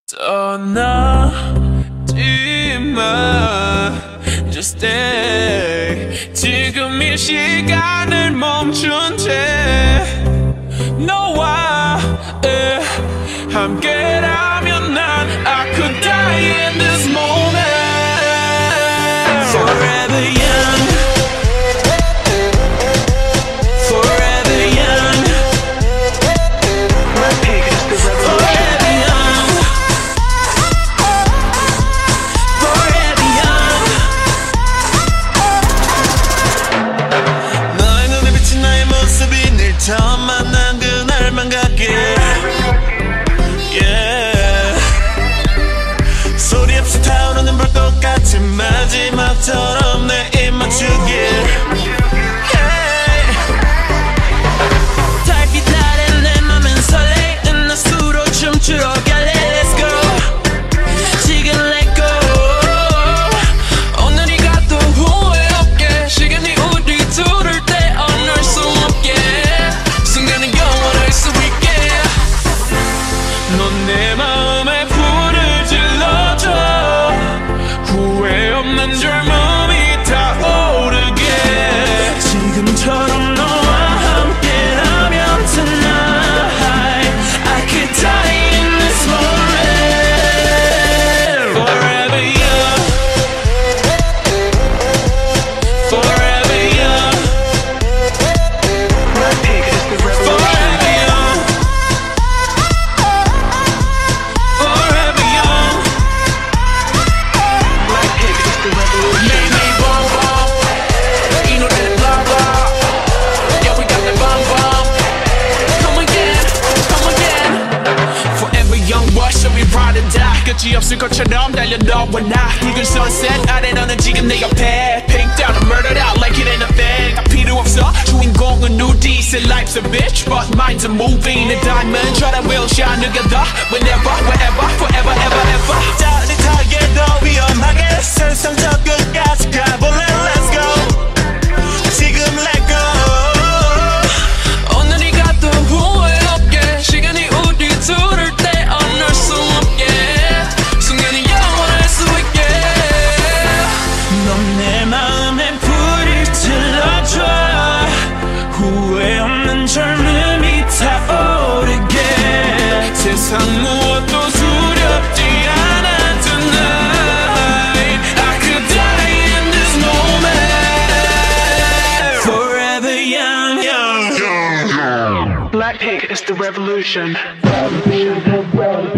떠나지마 Just stay 지금 이 시간을 멈춘 채 너와 함께라면 난 I could die in this moment Forever young Forever young My pick is the revolution Forever young Forever young 너의 눈에 비친 나의 모습이 늘 처음 만난 그날만 같게 소리 없이 타오르는 불꽃 같은 마지막처럼 내 입 맞추길 달빛 아래 내 맘은 설레는 낮수로 춤추러 갈래 Let's go 지금 let go 오늘이 가도 후회 없게 시간이 우리 둘을 떼어놓을 수 없게 순간은 영원할 수 있게 넌 내 마음에 불을 질러줘 후회 없는 젊음이 타오르게 지금처럼 너와 함께라면 tonight I could die in this moment Forever young Forever young My pick is the revolution Forever young Forever young My pick is the revolution 매일매일 bomb bomb 이 노래는 blah blah Yeah we got that bomb bomb Come again Come again Forever young What shall we ride and die 끝이 없을 것처럼 달려 너와 나 붉은 sunset 아래 너는 지금 내 옆에 Pinked out and murdered out like it ain't a thing 다 필요 없어 주인공은 우리 Say life's a bitch but mine's a movie 내 diamond처럼 we'll shine together Whenever wherever forever ever ever 짜릿하게 더 위험하게 세상 저 끝까지 가볼래 Let's go 지금 let go 오늘이 가도 후회 없게 시간이 우리 둘을 떼어놓을 수 없게 순간이 영원할 수 있게 넌 내 마음에 불을 질러줘 후회 없는 젊음이 타오르게 세상 무엇도 두렵지 않아 tonight I could die in this moment Forever young Blackpink is the revolution